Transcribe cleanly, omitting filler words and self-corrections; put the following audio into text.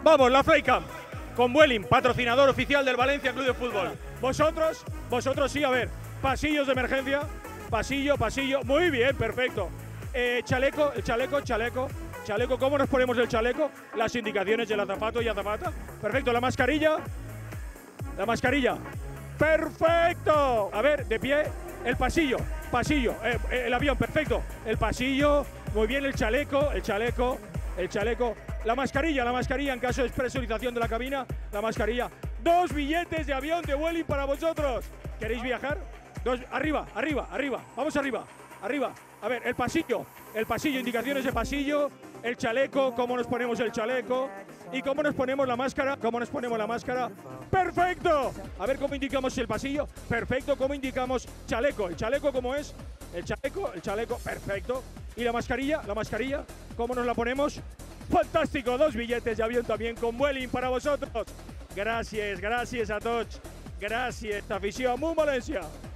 Vamos, la Flycam. Con Vueling, patrocinador oficial del Valencia Club de Fútbol. Vosotros sí, a ver. Pasillos de emergencia. Pasillo. Muy bien, perfecto. Chaleco. Chaleco, ¿cómo nos ponemos el chaleco? Las indicaciones del azafato y azafata. Perfecto, la mascarilla. ¡Perfecto! A ver, de pie, el pasillo. El avión, perfecto. El pasillo, muy bien, el chaleco. La mascarilla en caso de presurización de la cabina. La mascarilla. 2 billetes de avión de Vueling para vosotros. ¿Queréis viajar? Arriba. Vamos arriba. A ver, el pasillo, indicaciones de pasillo. El chaleco, cómo nos ponemos el chaleco. Y cómo nos ponemos la máscara. ¡Perfecto! A ver cómo indicamos el pasillo. Perfecto, cómo indicamos chaleco. ¿El chaleco cómo es? El chaleco, perfecto. Y la mascarilla, ¿cómo nos la ponemos? ¡Fantástico! 2 billetes de avión también con Vueling para vosotros. Gracias a todos. Gracias, afición. ¡Muy Valencia!